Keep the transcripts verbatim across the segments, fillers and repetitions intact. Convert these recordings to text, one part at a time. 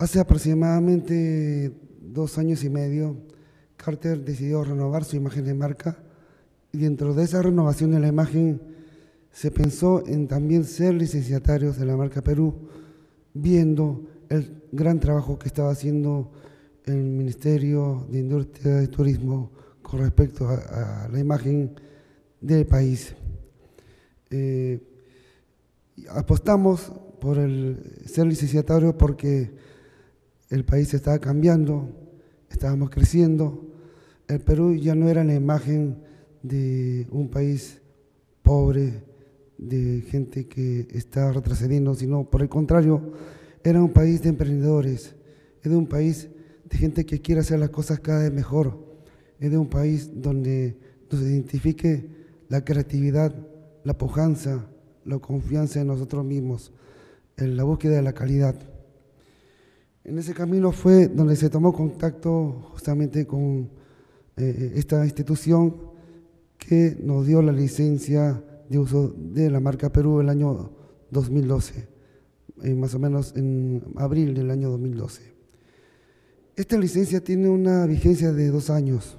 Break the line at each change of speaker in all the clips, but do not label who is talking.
Hace aproximadamente dos años y medio, Carter decidió renovar su imagen de marca y dentro de esa renovación de la imagen se pensó en también ser licenciatarios de la marca Perú, viendo el gran trabajo que estaba haciendo el Ministerio de Industria y Turismo con respecto a, a la imagen del país. Eh, apostamos por el ser licenciatario porque el país estaba cambiando, estábamos creciendo. El Perú ya no era la imagen de un país pobre, de gente que está retrocediendo, sino por el contrario, era un país de emprendedores, era un país de gente que quiere hacer las cosas cada vez mejor, es de un país donde nos identifique la creatividad, la pujanza, la confianza en nosotros mismos, en la búsqueda de la calidad. En ese camino fue donde se tomó contacto justamente con eh, esta institución que nos dio la licencia de uso de la marca Perú el año dos mil doce, eh, más o menos en abril del año dos mil doce. Esta licencia tiene una vigencia de dos años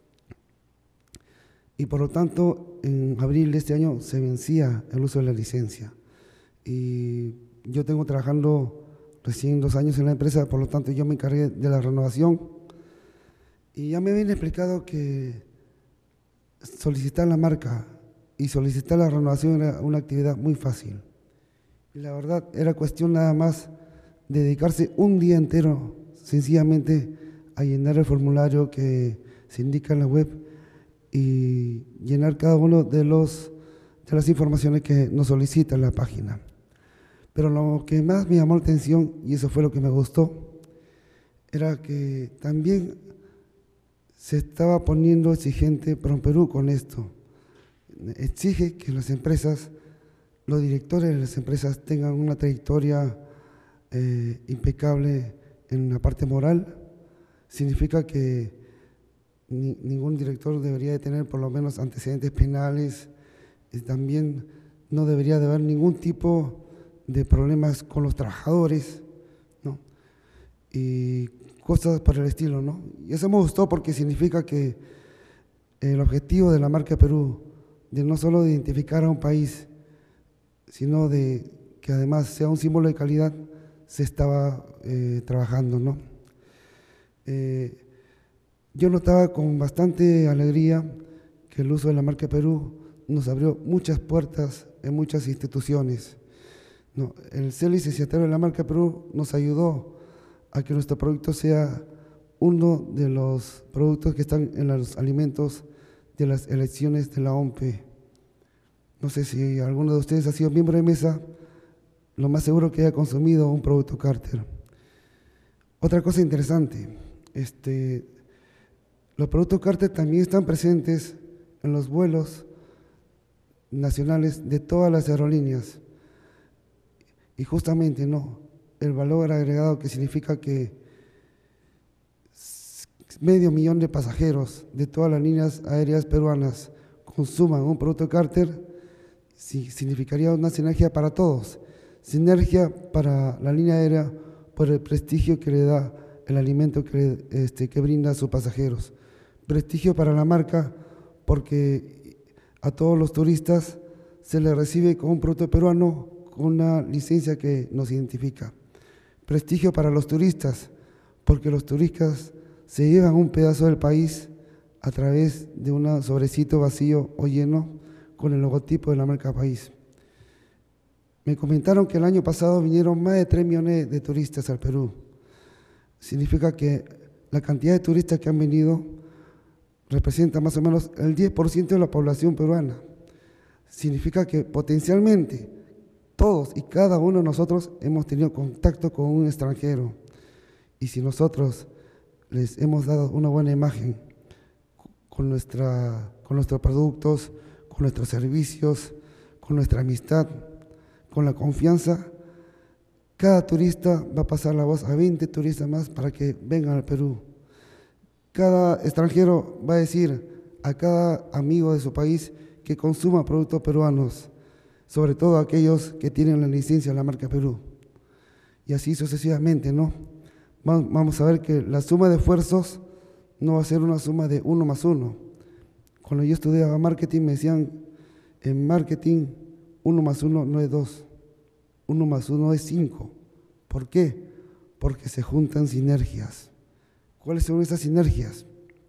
y por lo tanto en abril de este año se vencía el uso de la licencia. Y yo tengo trabajando recién dos años en la empresa, por lo tanto yo me encargué de la renovación y ya me habían explicado que solicitar la marca y solicitar la renovación era una actividad muy fácil. Y la verdad era cuestión nada más de dedicarse un día entero sencillamente a llenar el formulario que se indica en la web y llenar cada uno de, los, de las informaciones que nos solicita la página. Pero lo que más me llamó la atención, y eso fue lo que me gustó, era que también se estaba poniendo exigente PROMPERÚ con esto. Exige que las empresas, los directores de las empresas tengan una trayectoria eh, impecable en la parte moral. Significa que ni, ningún director debería de tener por lo menos antecedentes penales, y también no debería de haber ningún tipo de problemas con los trabajadores, ¿no? Y cosas por el estilo, ¿no? Y eso me gustó porque significa que el objetivo de la marca Perú, de no solo de identificar a un país, sino de que además sea un símbolo de calidad, se estaba eh, trabajando, ¿no? Eh, yo notaba con bastante alegría que el uso de la marca Perú nos abrió muchas puertas en muchas instituciones. No, el ser licenciatario de la marca Perú nos ayudó a que nuestro producto sea uno de los productos que están en los alimentos de las elecciones de la O M P E. No sé si alguno de ustedes ha sido miembro de mesa, lo más seguro que haya consumido un producto Carter. Otra cosa interesante, este, los productos Carter también están presentes en los vuelos nacionales de todas las aerolíneas. Y justamente, ¿no?, el valor agregado que significa que medio millón de pasajeros de todas las líneas aéreas peruanas consuman un producto Carter, sí, significaría una sinergia para todos. Sinergia para la línea aérea por el prestigio que le da el alimento que, este, que brinda a sus pasajeros. Prestigio para la marca porque a todos los turistas se les recibe con un producto peruano con una licencia que nos identifica. Prestigio para los turistas, porque los turistas se llevan un pedazo del país a través de un sobrecito vacío o lleno con el logotipo de la marca país. Me comentaron que el año pasado vinieron más de tres millones de turistas al Perú. Significa que la cantidad de turistas que han venido representa más o menos el diez por ciento de la población peruana. Significa que potencialmente todos y cada uno de nosotros hemos tenido contacto con un extranjero y si nosotros les hemos dado una buena imagen con, nuestra, con nuestros productos, con nuestros servicios, con nuestra amistad, con la confianza, cada turista va a pasar la voz a veinte turistas más para que vengan al Perú. Cada extranjero va a decir a cada amigo de su país que consuma productos peruanos, sobre todo aquellos que tienen la licencia de la marca Perú. Y así sucesivamente, ¿no? vamos a ver que la suma de esfuerzos no va a ser una suma de uno más uno. Cuando yo estudiaba marketing me decían, en marketing uno más uno no es dos, uno más uno es cinco. ¿Por qué? Porque se juntan sinergias. ¿Cuáles son esas sinergias?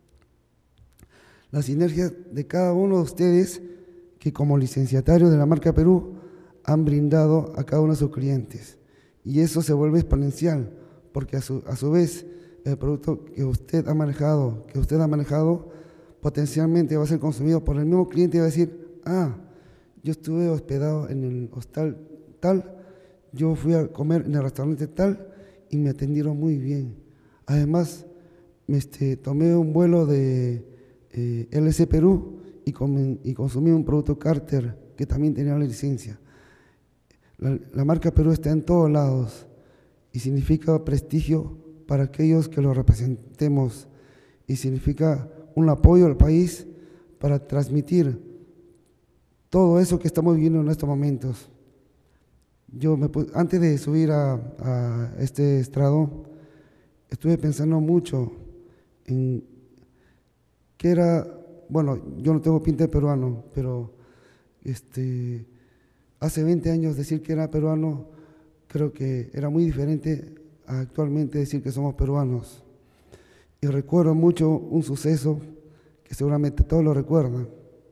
Las sinergias de cada uno de ustedes que como licenciatario de la marca Perú han brindado a cada uno de sus clientes. Y eso se vuelve exponencial, porque a su, a su vez el producto que usted ha manejado, que usted ha manejado, potencialmente va a ser consumido por el mismo cliente y va a decir, ah, yo estuve hospedado en el hostal tal, yo fui a comer en el restaurante tal y me atendieron muy bien. Además, este, tomé un vuelo de eh, L C Perú y, com y consumí un producto Carter que también tenía la licencia. La, la marca Perú está en todos lados y significa prestigio para aquellos que lo representemos y significa un apoyo al país para transmitir todo eso que estamos viviendo en estos momentos. Yo me, antes de subir a, a este estrado, estuve pensando mucho en qué era, bueno, yo no tengo pinta de peruano, pero este, hace veinte años decir que era peruano, creo que era muy diferente a actualmente decir que somos peruanos. Y recuerdo mucho un suceso que seguramente todos lo recuerdan,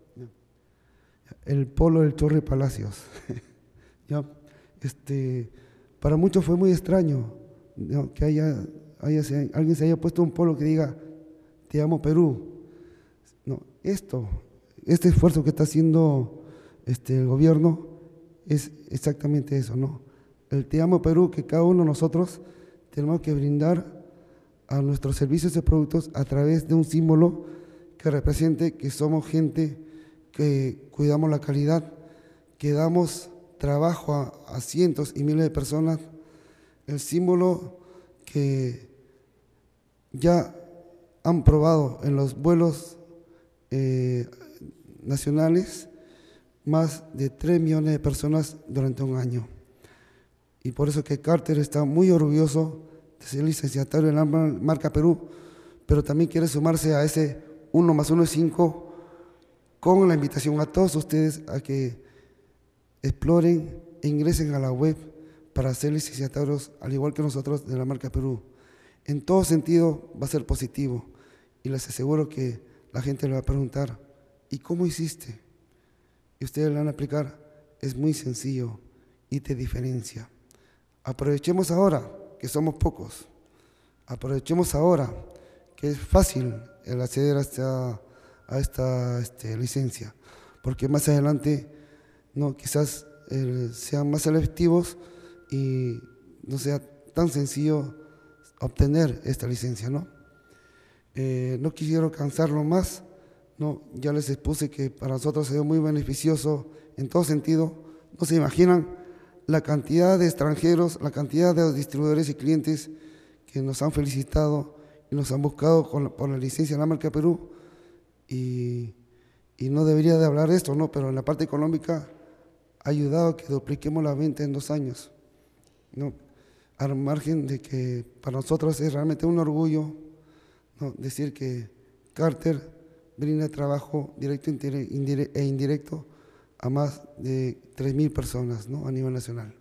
el polo del Chorri Palacios. ¿Ya? Este, para muchos fue muy extraño, ¿no?, que haya, haya, alguien se haya puesto un polo que diga, te amo Perú. No, esto, este esfuerzo que está haciendo este, el gobierno es exactamente eso, ¿no? El te amo Perú que cada uno de nosotros tenemos que brindar a nuestros servicios y productos a través de un símbolo que represente que somos gente que cuidamos la calidad, que damos trabajo a, a cientos y miles de personas, el símbolo que ya han probado en los vuelos eh, nacionales más de tres millones de personas durante un año. Y por eso que Carter está muy orgulloso de ser licenciatario en la marca Perú, pero también quiere sumarse a ese uno más uno es cinco con la invitación a todos ustedes a que exploren e ingresen a la web para ser licenciatarios, al igual que nosotros, de la marca Perú. En todo sentido va a ser positivo y les aseguro que la gente le va a preguntar, ¿y cómo hiciste? Y ustedes le van a aplicar, es muy sencillo y te diferencia. Aprovechemos ahora que somos pocos, aprovechemos ahora que es fácil el acceder a esta, a esta este, licencia, porque más adelante no, quizás eh, sean más selectivos y no sea tan sencillo obtener esta licencia, ¿no? Eh, no quisiera cansarlo más, no, ya les expuse que para nosotros ha sido muy beneficioso en todo sentido. No se imaginan la cantidad de extranjeros, la cantidad de distribuidores y clientes que nos han felicitado y nos han buscado con la, por la licencia de la marca Perú. Y, y no debería de hablar de esto, ¿no? Pero en la parte económica ha ayudado a que dupliquemos la venta en dos años, ¿no? Al margen de que para nosotros es realmente un orgullo, ¿no?, decir que Carter brinda trabajo directo e indirecto a más de tres mil personas, ¿no?, a nivel nacional.